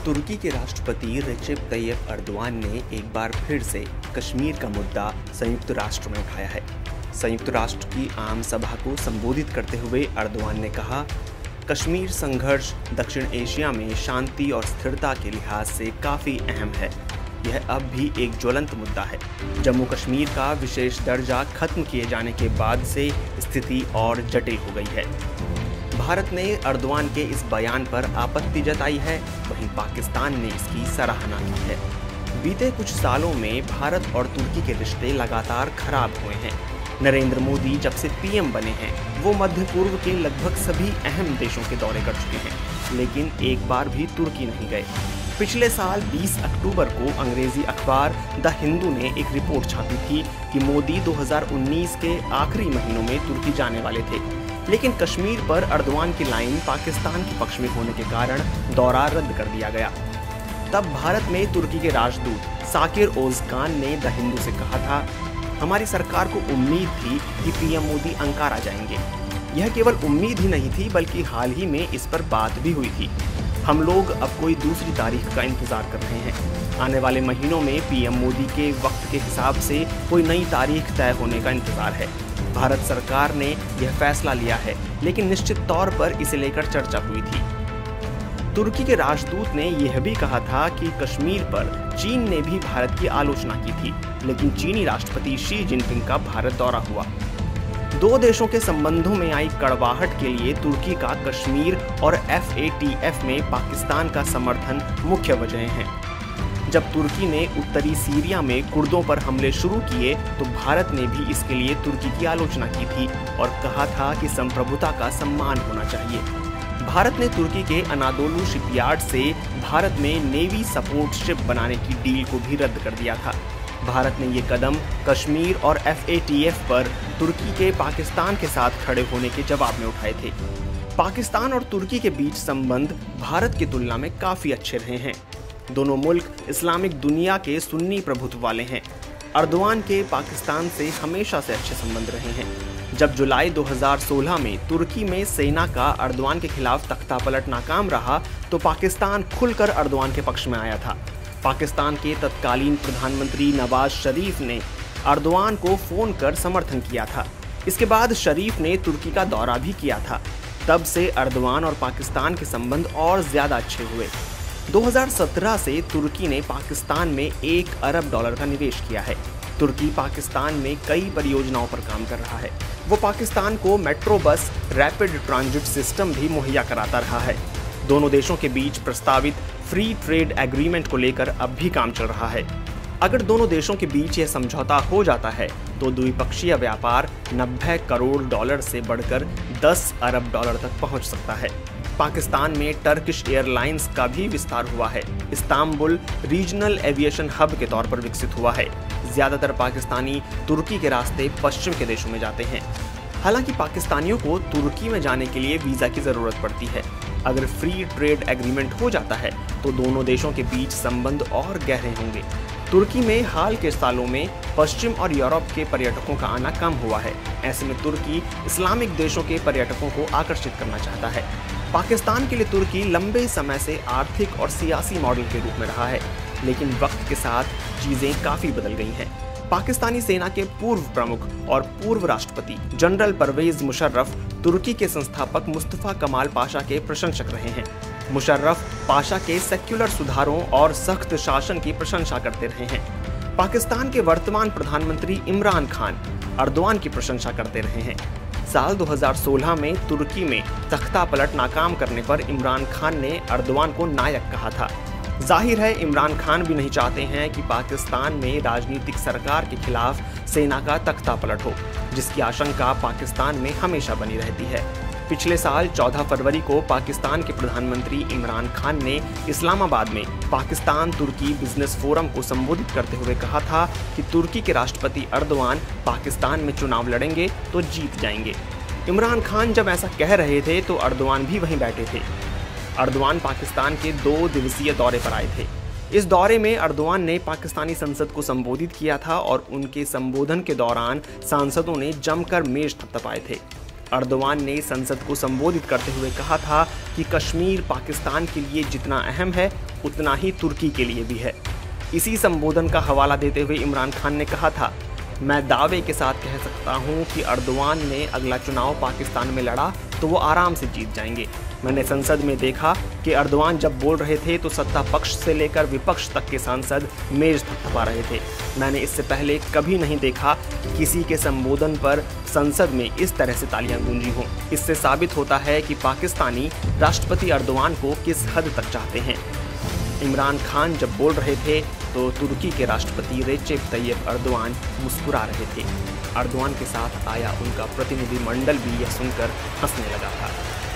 तुर्की के राष्ट्रपति Recep Tayyip Erdogan ने एक बार फिर से कश्मीर का मुद्दा संयुक्त राष्ट्र में उठाया है। संयुक्त राष्ट्र की आम सभा को संबोधित करते हुए अर्दोआन ने कहा, कश्मीर संघर्ष दक्षिण एशिया में शांति और स्थिरता के लिहाज से काफ़ी अहम है। यह अब भी एक ज्वलंत मुद्दा है। जम्मू कश्मीर का विशेष दर्जा खत्म किए जाने के बाद से स्थिति और जटिल हो गई है। भारत ने अर्दोआन के इस बयान पर आपत्ति जताई है, वहीं पाकिस्तान ने इसकी सराहना की है। बीते कुछ सालों में भारत और तुर्की के रिश्ते लगातार खराब हुए हैं। नरेंद्र मोदी जब से पीएम बने हैं, वो मध्य पूर्व के लगभग सभी अहम देशों के दौरे कर चुके हैं, लेकिन एक बार भी तुर्की नहीं गए। पिछले साल 20 अक्टूबर को अंग्रेजी अखबार द हिंदू ने एक रिपोर्ट छापी थी कि मोदी 2019 के आखिरी महीनों में तुर्की जाने वाले थे, लेकिन कश्मीर पर अर्दोआन की लाइन पाकिस्तान के पक्ष में होने के कारण दौरा रद्द कर दिया गया। तब भारत में तुर्की के राजदूत साकिर ओज़कान ने द हिंदू से कहा था, हमारी सरकार को उम्मीद थी कि पीएम मोदी अंकारा जाएंगे। यह केवल उम्मीद ही नहीं थी, बल्कि हाल ही में इस पर बात भी हुई थी। हम लोग अब कोई दूसरी तारीख का इंतजार कर रहे हैं। आने वाले महीनों में पीएम मोदी के वक्त के हिसाब से कोई नई तारीख तय होने का इंतजार है। भारत सरकार ने यह फैसला लिया है, लेकिन निश्चित तौर पर इसे लेकर चर्चा हुई थी। तुर्की के राजदूत ने यह भी कहा था कि कश्मीर पर चीन ने भी भारत की आलोचना की थी, लेकिन चीनी राष्ट्रपति शी जिनपिंग का भारत दौरा हुआ। दो देशों के संबंधों में आई कड़वाहट के लिए तुर्की का कश्मीर और FATF में पाकिस्तान का समर्थन मुख्य वजह हैं। जब तुर्की ने उत्तरी सीरिया में कुर्दों पर हमले शुरू किए तो भारत ने भी इसके लिए तुर्की की आलोचना की थी और कहा था कि संप्रभुता का सम्मान होना चाहिए। भारत ने तुर्की के अनादोलू शिपयार्ड से भारत में नेवी सपोर्ट शिप बनाने की डील को भी रद्द कर दिया था। भारत ने ये कदम कश्मीर और FATF पर तुर्की के पाकिस्तान के साथ खड़े होने के जवाब में उठाए थे। पाकिस्तान और तुर्की के बीच संबंध भारत की तुलना में काफ़ी अच्छे रहे हैं। दोनों मुल्क इस्लामिक दुनिया के सुन्नी प्रभुत्व वाले हैं। अर्दोआन के पाकिस्तान से हमेशा से अच्छे संबंध रहे हैं। जब जुलाई 2016 में तुर्की में सेना का अर्दोआन के खिलाफ तख्तापलट नाकाम रहा तो पाकिस्तान खुलकर अर्दोआन के पक्ष में आया था। पाकिस्तान के तत्कालीन प्रधानमंत्री नवाज शरीफ ने अर्दोआन को फोन कर समर्थन किया था। इसके बाद शरीफ ने तुर्की का दौरा भी किया था। तब से अर्दोआन और पाकिस्तान के संबंध और ज्यादा अच्छे हुए। 2017 से तुर्की ने पाकिस्तान में $1 अरब का निवेश किया है। तुर्की पाकिस्तान में कई परियोजनाओं पर काम कर रहा है। वो पाकिस्तान को metro bus rapid transit system भी मुहैया कराता रहा है। दोनों देशों के बीच प्रस्तावित फ्री ट्रेड एग्रीमेंट को लेकर अब भी काम चल रहा है। अगर दोनों देशों के बीच यह समझौता हो जाता है तो द्विपक्षीय व्यापार $90 करोड़ से बढ़कर $10 अरब तक पहुंच सकता है। पाकिस्तान में टर्किश एयरलाइंस का भी विस्तार हुआ है। इस्तांबुल रीजनल एविएशन हब के तौर पर विकसित हुआ है। ज्यादातर पाकिस्तानी तुर्की के रास्ते पश्चिम के देशों में जाते हैं। हालांकि पाकिस्तानियों को तुर्की में जाने के लिए वीजा की जरूरत पड़ती है। अगर फ्री ट्रेड एग्रीमेंट हो जाता है तो दोनों देशों के बीच संबंध और गहरे होंगे। तुर्की में हाल के सालों में पश्चिम और यूरोप के पर्यटकों का आना कम हुआ है। ऐसे में तुर्की इस्लामिक देशों के पर्यटकों को आकर्षित करना चाहता है। पाकिस्तान के लिए तुर्की लंबे समय से आर्थिक और सियासी मॉडल के रूप में रहा है, लेकिन वक्त के साथ चीजें काफी बदल गई हैं। पाकिस्तानी सेना के पूर्व प्रमुख और पूर्व राष्ट्रपति जनरल परवेज मुशर्रफ तुर्की के संस्थापक मुस्तफा कमाल पाशा के प्रशंसक रहे हैं। मुशर्रफ पाशा के सेक्युलर सुधारों और सख्त शासन की प्रशंसा करते रहे हैं। पाकिस्तान के वर्तमान प्रधानमंत्री इमरान खान अर्दोआन की प्रशंसा करते रहे हैं। साल 2016 में तुर्की में तख्तापलट नाकाम करने पर इमरान खान ने अर्दोआन को नायक कहा था। जाहिर है इमरान खान भी नहीं चाहते हैं कि पाकिस्तान में राजनीतिक सरकार के खिलाफ सेना का तख्तापलट हो, जिसकी आशंका पाकिस्तान में हमेशा बनी रहती है। पिछले साल 14 फरवरी को पाकिस्तान के प्रधानमंत्री इमरान खान ने इस्लामाबाद में पाकिस्तान तुर्की बिजनेस फोरम को संबोधित करते हुए कहा था कि तुर्की के राष्ट्रपति अर्दोआन पाकिस्तान में चुनाव लड़ेंगे तो जीत जाएंगे। इमरान खान जब ऐसा कह रहे थे तो अर्दोआन भी वहीं बैठे थे। अर्दोआन पाकिस्तान के 2 दिवसीय दौरे पर आए थे। इस दौरे में अर्दोआन ने पाकिस्तानी संसद को संबोधित किया था और उनके संबोधन के दौरान सांसदों ने जमकर मेज थपथपाए थे। अर्दोआन ने संसद को संबोधित करते हुए कहा था कि कश्मीर पाकिस्तान के लिए जितना अहम है उतना ही तुर्की के लिए भी है। इसी संबोधन का हवाला देते हुए इमरान खान ने कहा था, मैं दावे के साथ कह सकता हूं कि अर्दवान ने अगला चुनाव पाकिस्तान में लड़ा तो वो आराम से जीत जाएंगे। मैंने संसद में देखा कि अर्दवान जब बोल रहे थे तो सत्ता पक्ष से लेकर विपक्ष तक के सांसद मेज थपथपा रहे थे। मैंने इससे पहले कभी नहीं देखा किसी के संबोधन पर संसद में इस तरह से तालियां गूंजी हों। इससे साबित होता है कि पाकिस्तानी राष्ट्रपति अर्दवान को किस हद तक चाहते हैं। इमरान खान जब बोल रहे थे तो तुर्की के राष्ट्रपति रेचेप तैयब अर्दवान मुस्कुरा रहे थे। अर्दवान के साथ आया उनका प्रतिनिधिमंडल भी यह सुनकर हंसने लगा था।